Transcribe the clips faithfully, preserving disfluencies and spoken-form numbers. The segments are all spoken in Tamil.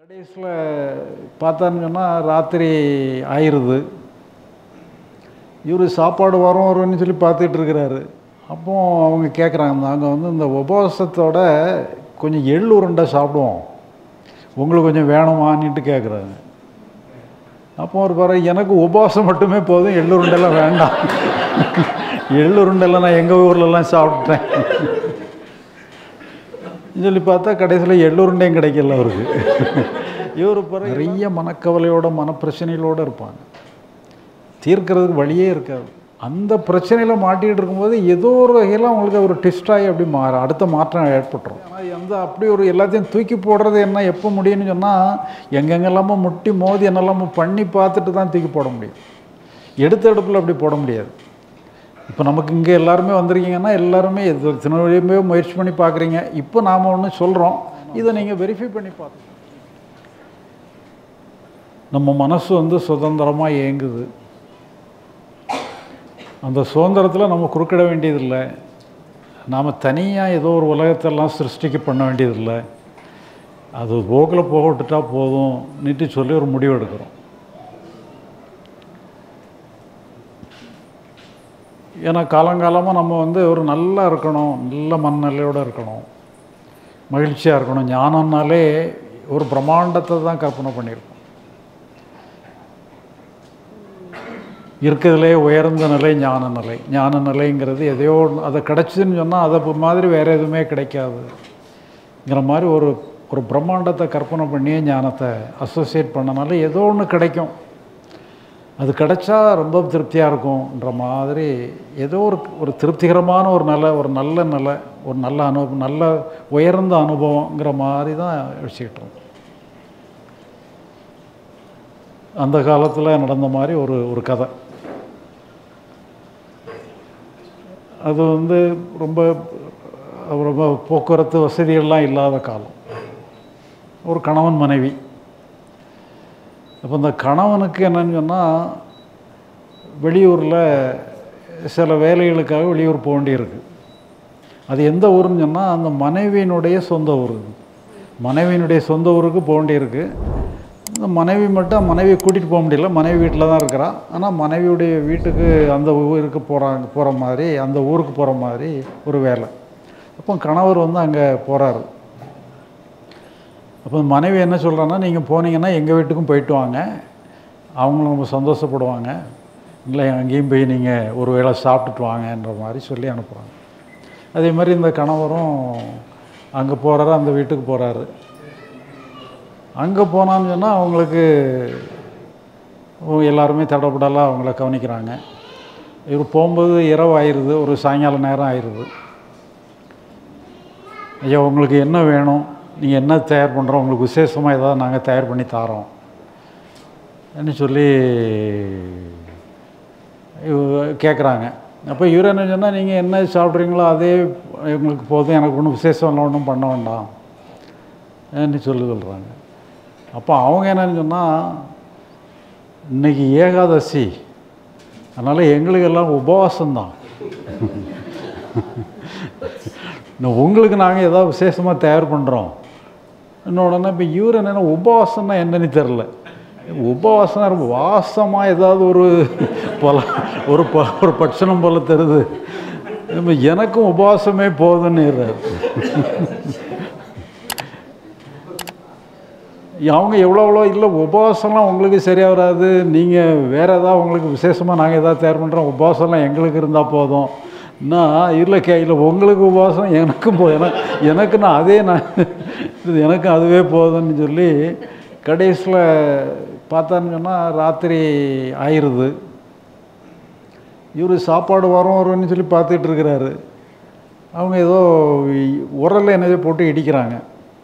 கடைசியில் பார்த்தான்னு சொன்னால் ராத்திரி ஆயிடுது. இவர் சாப்பாடு வரும் வரும்னு சொல்லி பார்த்துட்டு இருக்கிறாரு. அப்போ அவங்க கேட்குறாங்க, நாங்கள் வந்து இந்த உபவாசத்தோட கொஞ்சம் எள் உருண்டை சாப்பிடுவோம், உங்களுக்கு கொஞ்சம் வேணுமான்னுட்டு கேட்குறாங்க. அப்போ ஒரு பாரு, எனக்கு உபவாசம் மட்டுமே போதும், எள் உருண்டெல்லாம் வேண்டாம். எள் உருண்டெல்லாம் நான் எங்கள் ஊர்லலாம் சாப்பிட்டேன் சொல்லி பார்த்தா கடைசியில் எள்ளுருண்டையும் கிடைக்கல அவருக்கு. இவர் பிறகு நிறைய மனக்கவலையோட மனப்பிரச்சனைகளோடு இருப்பாங்க, தீர்க்கிறதுக்கு வழியே இருக்காது. அந்த பிரச்சனையில் மாட்டிகிட்டு இருக்கும்போது ஏதோ ஒரு வகையில் அவங்களுக்கு ஒரு டிஸ்டாகி அப்படி மாற அடுத்த மாற்றம் ஏற்பட்டுரும். ஆனால் எந்த அப்படி ஒரு எல்லாத்தையும் தூக்கி போடுறது என்ன எப்போ முடியும்னு சொன்னால், எங்கெங்கெல்லாமோ முட்டி மோதி என்னெல்லாமோ பண்ணி பார்த்துட்டு தான் தூக்கி போட முடியும். எடுத்த எடுப்பில் அப்படி போட முடியாது. இப்போ நமக்கு இங்கே எல்லாருமே வந்திருக்கீங்கன்னா எல்லாருமே எது இத்தனை வழியுமே முயற்சி பண்ணி பார்க்குறீங்க. இப்போ நாம் ஒன்று சொல்கிறோம், இதை நீங்கள் வெரிஃபை பண்ணி பார்த்து. நம்ம மனசு வந்து சுதந்திரமாக இயங்குது. அந்த சுதந்திரத்தில் நம்ம குறுக்கிட வேண்டியதில்லை. நாம் தனியாக ஏதோ ஒரு உலகத்தெல்லாம் சிருஷ்டிக்க பண்ண வேண்டியதில்லை. அது போக்கில் போக விட்டுட்டா போதும் நீட்டு சொல்லி ஒரு முடிவு எடுக்கிறோம். ஏன்னா காலங்காலமாக நம்ம வந்து ஒரு நல்லா இருக்கணும், நல்ல மனநிலையோடு இருக்கணும், மகிழ்ச்சியாக இருக்கணும். ஞானம்னாலே ஒரு பிரம்மாண்டத்தை தான் கற்பனை பண்ணியிருக்கோம். இருக்கிறதுலே உயர்ந்த நிலை ஞான நிலை. ஞான நிலைங்கிறது எதையோ அதை கிடச்சிதுன்னு சொன்னால் அதை மாதிரி வேறு எதுவுமே கிடைக்காதுங்கிற மாதிரி ஒரு ஒரு பிரம்மாண்டத்தை கற்பனை பண்ணியே ஞானத்தை அசோசியேட் பண்ணனால ஏதோ ஒன்று கிடைக்கும். அது கிடைச்சா ரொம்ப திருப்தியாக இருக்கும்ன்ற மாதிரி ஏதோ ஒரு ஒரு திருப்திகரமான ஒரு நல்ல ஒரு நல்ல நிலை, ஒரு நல்ல அனுபவம், நல்ல உயர்ந்த அனுபவங்கிற மாதிரி தான் வச்சுக்கிட்டோம். அந்த காலத்தில் நடந்த மாதிரி ஒரு ஒரு கதை. அது வந்து ரொம்ப ரொம்ப போக்குவரத்து வசதிகள்லாம் இல்லாத காலம். ஒரு கணவன் மனைவி. அப்போ இந்த கணவனுக்கு என்னன்னு சொன்னால், வெளியூரில் சில வேலைகளுக்காக வெளியூர் போக வேண்டியிருக்கு. அது எந்த ஊருன்னு சொன்னால் அந்த மனைவியினுடைய சொந்த ஊர். மனைவியினுடைய சொந்த ஊருக்கு போக வேண்டியிருக்கு. இந்த மனைவி மட்டும் மனைவியை கூட்டிகிட்டு போக முடியல, மனைவி வீட்டில் தான் இருக்கிறா. ஆனால் மனைவியுடைய வீட்டுக்கு அந்த ஊருக்கு போகிறாங்க போகிற மாதிரி அந்த ஊருக்கு போகிற மாதிரி ஒரு வேலை. அப்போ கணவர் வந்து அங்கே போகிறாரு. அப்போ மனைவி என்ன சொல்கிறான்னா, நீங்கள் போனீங்கன்னா எங்கள் வீட்டுக்கும் போயிட்டு வாங்க, அவங்களும் ரொம்ப சந்தோஷப்படுவாங்க, இல்லை அங்கேயும் போய் நீங்கள் ஒரு வேளை சாப்பிட்டுட்டு வாங்கன்ற மாதிரி சொல்லி அனுப்புகிறாங்க. அதே மாதிரி இந்த கணவரும் அங்கே போகிறாரு, அந்த வீட்டுக்கு போகிறாரு. அங்கே போனான்னு சொன்னால் அவங்களுக்கு எல்லாருமே தடப்படலாம் அவங்கள கவனிக்கிறாங்க. இவர் போகும்போது இரவு ஆயிடுது, ஒரு சாயங்கால நேரம் ஆயிடுது. ஐயா உங்களுக்கு என்ன வேணும், நீங்கள் என்ன தயார் பண்ணுறோம், உங்களுக்கு விசேஷமாக ஏதாவது நாங்கள் தயார் பண்ணி தரோம் என்ன சொல்லி கேட்குறாங்க. அப்போ இவர் என்ன சொன்னால், நீங்கள் என்ன சாப்பிட்றீங்களோ அதே எங்களுக்கு போதும், எனக்கு ஒன்றும் விசேஷம்லாம் ஒன்றும் பண்ண வேண்டாம் என்ன சொல்லி சொல்கிறாங்க. அப்போ அவங்க என்னன்னு சொன்னால், இன்றைக்கி ஏகாதசி, அதனால் எங்களுக்கெல்லாம் உபவாசம்தான், உங்களுக்கு நாங்கள் ஏதாவது விசேஷமாக தயார் பண்ணுறோம் இன்னொடனே. இப்போ இவர் என்னென்னா உபவாசம்னா என்னன்னு தெரில. உபவாசம் ரொம்ப வாசமாக ஏதாவது ஒரு பல ஒரு ப ஒரு பட்சணம் போல் தருது. இப்போ எனக்கும் உபவாசமே போதுன்னு. அவங்க எவ்வளோ எவ்வளோ இல்லை உபவாசம்லாம் உங்களுக்கு சரியாக வராது, நீங்கள் வேறு ஏதாவது உங்களுக்கு விசேஷமாக நாங்கள் எதாவது தயார் பண்ணுறோம், உபவாசம்லாம் எங்களுக்கு இருந்தால் போதும். நான் இல்லை கே இல்லை உங்களுக்கு உபவாசம் எனக்கும் போ எனக்கு எனக்கு நான் அதே நான் இது எனக்கும் அதுவே போதும்னு சொல்லி கடைசியில் பார்த்தான்னு சொன்னால் ராத்திரி ஆயிடுது. இவர் சாப்பாடு வரும் வரும்னு சொல்லி பார்த்துட்டு இருக்கிறாரு. அவங்க ஏதோ உரலில் என்னதோ போட்டு இடிக்கிறாங்க.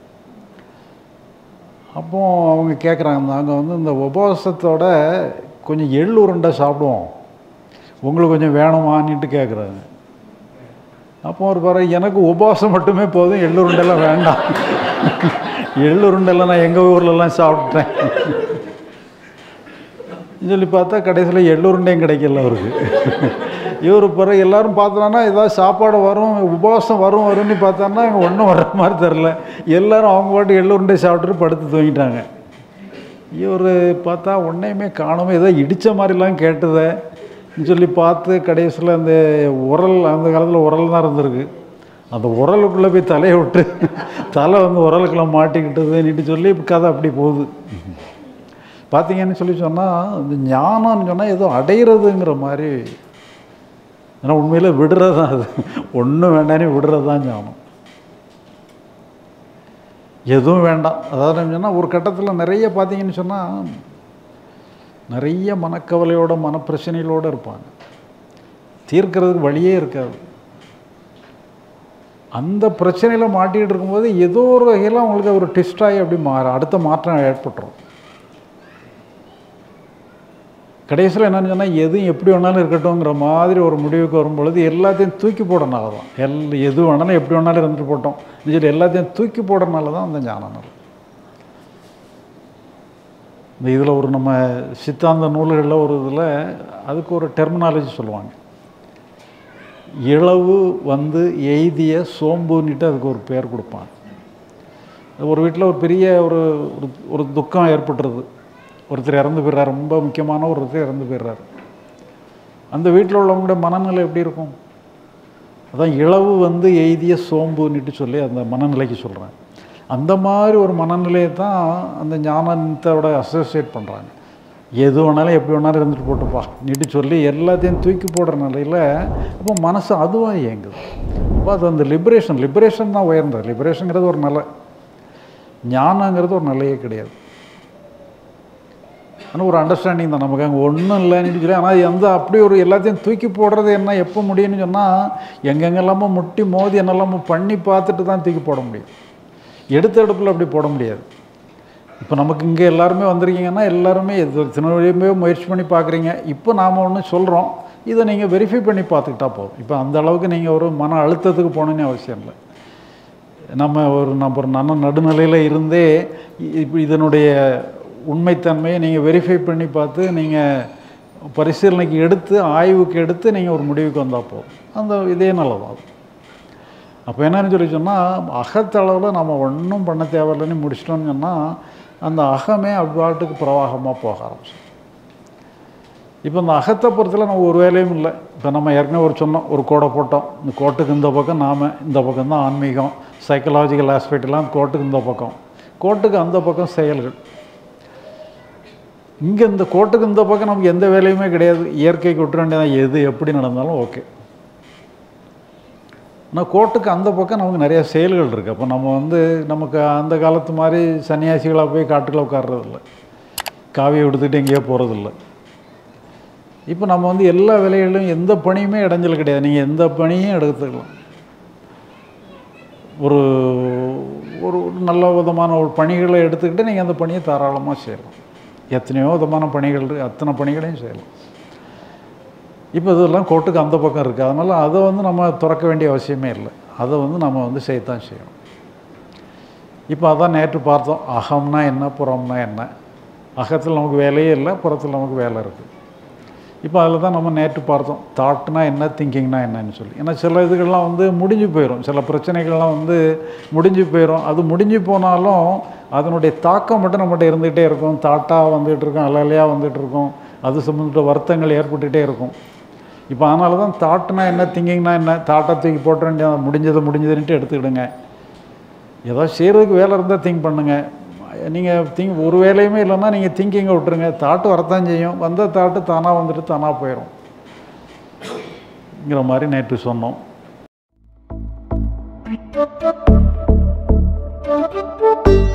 அப்போ அவங்க கேட்குறாங்க, நாங்கள் வந்து இந்த உபவாசத்தோட கொஞ்சம் எள் உருண்டை சாப்பிடுவோம், உங்களுக்கு கொஞ்சம் வேணுமான்னுட்டு கேட்குறாங்க. அப்போ ஒரு பாரு, எனக்கு உபவாசம் மட்டுமே போதும், எள் உருண்டெல்லாம் வேண்டாம். எள் உருண்டெல்லாம் நான் எங்கள் ஊர்லலாம் சாப்பிட்டேன் சொல்லி பார்த்தா கடைசியில் எள் உருண்டையும் கிடைக்கல அவருக்கு. இவர் பிறகு எல்லோரும் பார்த்தோன்னா ஏதாவது சாப்பாடு வரும் உபவாசம் வரும் வரும்னு பார்த்தான்னா அங்கே ஒன்றும் வர்ற மாதிரி தெரில. எல்லோரும் அவங்க பாட்டு எள்ளுருண்டை சாப்பிட்டுட்டு படுத்து தூங்கிட்டாங்க. இவர் பார்த்தா ஒன்றையுமே காணுமே, ஏதோ இடித்த மாதிரிலாம் கேட்டதை சொல்லி பார்த்து கடைசியில் அந்த உரல், அந்த காலத்தில் உரல் தான் இருந்திருக்கு, அந்த உரலுக்குள்ளே போய் தலையை விட்டு தலை வந்து உரலுக்குள்ளே மாட்டிக்கிட்டதுன்னுட்டு சொல்லி கதை அப்படி போகுது. பார்த்தீங்கன்னு சொல்லி சொன்னால் இந்த ஞானம்னு சொன்னால் ஏதோ அடையிறதுங்கிற மாதிரி. ஏன்னா உண்மையில் விடுறது தான் அது, ஒன்றும் வேண்டானே விடுறது தான் ஞானம். எதுவும் வேண்டாம். அதாவது சொன்னால் ஒரு கட்டத்தில் நிறைய பார்த்தீங்கன்னு சொன்னால் நிறைய மனக்கவலையோட மனப்பிரச்சனைகளோடு இருப்பாங்க, தீர்க்கிறதுக்கு வழியே இருக்காது. அந்த பிரச்சனையில் மாட்டிகிட்டு இருக்கும்போது ஏதோ ஒரு வகையில் அவங்களுக்கு ஒரு டெஸ்ட் ஆகி அப்படி மாற அடுத்த மாற்றம் ஏற்பட்டுரும். கடைசியில் என்னென்னு சொன்னால் எதுவும் எப்படி வேணாலும் இருக்கட்டும்ங்கிற மாதிரி ஒரு முடிவுக்கு வரும்பொழுது எல்லாத்தையும் தூக்கி போடனால தான், எல் எது வேணாலும் எப்படி வேணாலும் இருந்துட்டு போட்டோம் சொல்லி எல்லாத்தையும் தூக்கி போடுறதுனால தான் அந்த ஞானம். இந்த இதில் ஒரு நம்ம சித்தாந்த நூல்களில் ஒரு இதில் அதுக்கு ஒரு டெர்மினாலஜி சொல்லுவாங்க. இளவு வந்து எய்திய சோம்புன்னுட்டு அதுக்கு ஒரு பேர் கொடுப்பாங்க. ஒரு வீட்டில் ஒரு பெரிய ஒரு ஒரு துக்கம் ஏற்பட்டுருது, ஒருத்தர் இறந்து போயிடுறாரு, ரொம்ப முக்கியமான ஒருத்தர் இறந்து போயிடுறாரு. அந்த வீட்டில் உள்ளவங்களுடைய மனநிலை எப்படி இருக்கும்? அதான் இளவு வந்து எய்திய சோம்புன்னுட்டு சொல்லி அந்த மனநிலைக்கு சொல்கிறேன். அந்த மாதிரி ஒரு மனநிலையை தான் அந்த ஞானத்தோட அசோசியேட் பண்ணுறாங்க. எது வேணாலும் எப்படி வேணாலும் இருந்துட்டு போட்டுப்பா நீட்டு சொல்லி எல்லாத்தையும் தூக்கி போடுற நிலையில் அப்போ மனசு அதுவாக இயங்குது. அப்போ அது அந்த லிபரேஷன் லிபரேஷன் தான் உயர்ந்தது. லிபரேஷனுங்கிறது ஒரு நிலை, ஞானங்கிறது ஒரு நிலையே கிடையாது. ஆனால் ஒரு அண்டர்ஸ்டாண்டிங் தான் நமக்கு, அங்கே ஒன்றும் இல்லைன்னு சொல்லி. ஆனால் எந்த அப்படி ஒரு எல்லாத்தையும் தூக்கி போடுறது என்ன எப்போ முடியும்னு சொன்னால் எங்கெங்கெல்லாமோ முட்டி மோதி என்னெல்லாமோ பண்ணி பார்த்துட்டு தான் தூக்கி போட முடியும். எடுத்த எடுப்பில் அப்படி போட முடியாது. இப்போ நமக்கு இங்கே எல்லாருமே வந்திருக்கீங்கன்னா எல்லாருமே எது சின்ன வழியுமே முயற்சி பண்ணி பார்க்குறீங்க. இப்போ நாம் ஒன்று சொல்கிறோம், இதை நீங்கள் வெரிஃபை பண்ணி பார்த்துக்கிட்டா போதும். இப்போ அந்த அளவுக்கு நீங்கள் ஒரு மன அழுத்தத்துக்கு போகணுன்னு அவசியம் இல்லை. நம்ம ஒரு நம்ம ஒரு நல்ல நடுநிலையில் இருந்தே இப்போ இதனுடைய உண்மைத்தன்மையை நீங்கள் வெரிஃபை பண்ணி பார்த்து நீங்கள் பரிசீலனைக்கு எடுத்து ஆய்வுக்கு எடுத்து நீங்கள் ஒரு முடிவுக்கு வந்தால் போதும். அந்த இதே நல்லதான். அப்போ என்னன்னு சொல்லி சொன்னால் அகத்தளவில் நம்ம ஒன்றும் பண்ண தேவையில்லைன்னு முடிச்சிட்டோம்னு சொன்னால் அந்த அகமே அவ்வாட்டுக்கு பிரவாகமாக போக ஆரம்பிச்சோம். இப்போ இந்த அகத்தை பொறுத்தல நம்ம ஒரு வேலையும் இல்லை. இப்போ நம்ம ஏற்கனவே ஒரு சொன்னோம், ஒரு கோடை போட்டோம், இந்த கோட்டுக்கு இந்த பக்கம் நாம், இந்த பக்கம் தான் ஆன்மீகம் சைக்கலாஜிக்கல் ஆஸ்பெக்ட்லாம், கோட்டுக்கு இந்த பக்கம், கோட்டுக்கு அந்த பக்கம் செயல்கள். இங்கே இந்த கோட்டுக்கு இந்த பக்கம் நமக்கு எந்த வேலையுமே கிடையாது, இயற்கைக்கு விட்டுற வேண்டியதான், எது எப்படி நடந்தாலும் ஓகே. ஆனால் கோட்டுக்கு அந்த பக்கம் நமக்கு நிறையா செயல்கள் இருக்குது. அப்போ நம்ம வந்து நமக்கு அந்த காலத்து மாதிரி சன்னியாசிகளாக போய் காட்டுக்குள்ள உட்கார்றதில்ல, காவியை எடுத்துக்கிட்டு எங்கேயோ போகிறதில்ல. இப்போ நம்ம வந்து எல்லா வேலைகளிலும் எந்த பணியுமே இடைஞ்சல் கிடையாது, நீங்கள் எந்த பணியும் எடுத்துக்கலாம். ஒரு ஒரு நல்ல விதமான ஒரு பணிகளை எடுத்துக்கிட்டு நீங்கள் அந்த பணியை தாராளமாக செய்யலாம். எத்தனையோ விதமான பணிகள் இருக்குது, அத்தனை பணிகளையும் செய்யலாம். இப்போ இதெல்லாம் கோட்டுக்கு அந்த பக்கம் இருக்குது, அதனால் அதை வந்து நம்ம திறக்க வேண்டிய அவசியமே இல்லை, அதை வந்து நம்ம வந்து செய்யத்தான் செய்யணும். இப்போ அதான் நேற்று பார்த்தோம், அகம்னா என்ன புறம்னா என்ன. அகத்தில் நமக்கு வேலையே இல்லை, புறத்தில் நமக்கு வேலை இருக்குது. இப்போ அதில் தான் நம்ம நேற்று பார்த்தோம் தாட்னா என்ன, திங்கிங்னா என்னன்னு சொல்லி. ஏன்னா சில இதுகள்லாம் வந்து முடிஞ்சு போயிடும், சில பிரச்சனைகள்லாம் வந்து முடிஞ்சு போயிடும். அது முடிஞ்சு போனாலும் அதனுடைய தாக்கம் மட்டும் நம்மகிட்ட இருந்துகிட்டே இருக்கும், தாட்டாக வந்துகிட்டு இருக்கும், அலையிலையாக வந்துகிட்டு இருக்கும், அது சம்மந்தப்பட்ட வருத்தங்கள் ஏற்பட்டுகிட்டே இருக்கும். இப்போ அதனால தான் தாட்னா என்ன, திங்கிங்னா என்ன, தாட்டை தூக்கி போட்ட வேண்டிய முடிஞ்சதை முடிஞ்சதுன்ட்டு எடுத்துக்கிடுங்க. ஏதாவது செய்கிறதுக்கு வேலை இருந்தால் திங்க் பண்ணுங்கள். நீங்கள் திங்க் ஒரு வேலையுமே இல்லைன்னா நீங்கள் திங்கிங்கை விட்டுருங்க, தாட்டு வரத்தான் செய்யும், வந்த தாட்டு தானாக வந்துட்டு தானாக போயிடும்ங்கிற மாதிரி நேற்று சொன்னோம்.